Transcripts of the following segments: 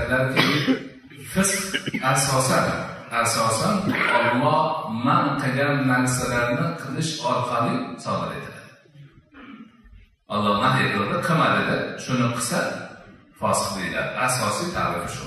aytadilarki, fisq asosan Alloh man qilgan narsalarni qilish orqali sodir etiladi. Alloh man qildi, qilmadi, shuni qilsa fosiqliklar. Asosiy ta'rifi shu.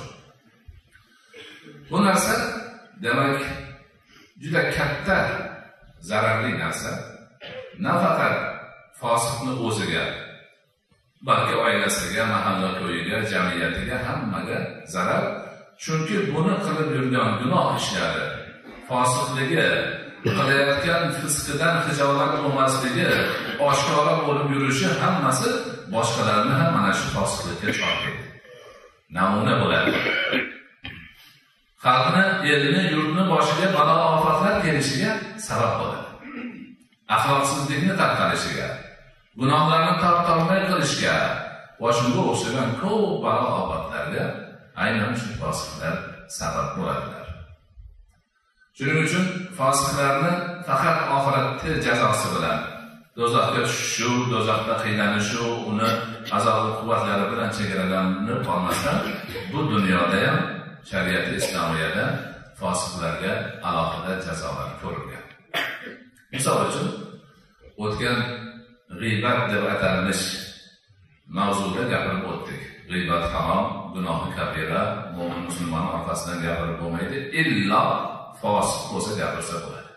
Bu narsa demak juda katta zararli narsa. Nafaqat fosiqni o'ziga, balki oilasiga, mahalla ko'yiga, jamiyatiga, hammaga zarar. Chunki buni qilib yurgan gunoh ishlari, fosiqligi, qilayotgan fisqidan hijolat bo'lmasligi, oshkora bo'lib yurishi hammasi boshqalarni ham mana shu fosiqlikka chorlaydi. Namuna bo'ladi. Xalqni, elni, yurtni boshiga balo ofatlar kelishiga sabab bo'ladi. Axloqsizlikni tarqalishiga, gunohlarni tortolmay qilishga va shunga o'xshagan ko'p balo ofatlarga aynan shu fosiqlar sabab bo'ladilar. Shuning uchun fosiqlarni faqat oxiratda jazosi bilan do'zaxga tushishi, do'zaxda qiynalishi, uni azob quvvatlari bilan chegaralanib qolmasdan, bu dunyoda ham shariat islomiyada fosiqlarga alohida jazolar ko'rilgan. Misol uchun, o'tgan g'iybat deb atalmish mavzuda gapirib o'tdik. G'iybat harom, gunohi kabira, mo'min musulmon orqasidan gapirib bo'lmaydi, illo fosiq bo'lsa gapirsa bo'ladi.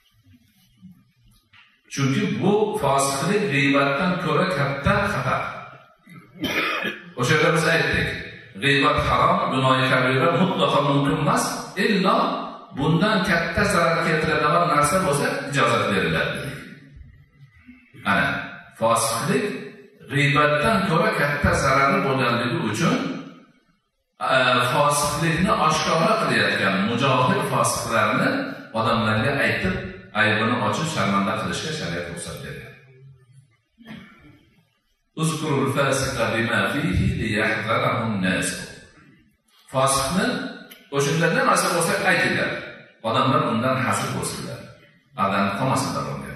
Chunki bu fosiqlik g'iybatdan ko'ra katta xatar. O'sha yerda biz aytdik, g'iybat harom, gunohi kabira mutlaqo mumkin emas, illo bundan katta zarar keltiradigan narsa bo'lsa ijozat beriladi. Ana, fosiqlik g'iybatdan ko'ra katta zarari bo'lganligi uchun fosiqlikni oshkora qilayotgan mujohid fosiqlarni odamlarga aytib, aybini ochib sharmanda qilishga shariat ruxsat bergan. Uzkurul fasiqa bima fihi liyahdharahun nas. Fosiqni o'shanda nima bo'lsa aytinglar. Odamlar undan hasir bo'lsinlar. Aldanib qolmasinlar unga.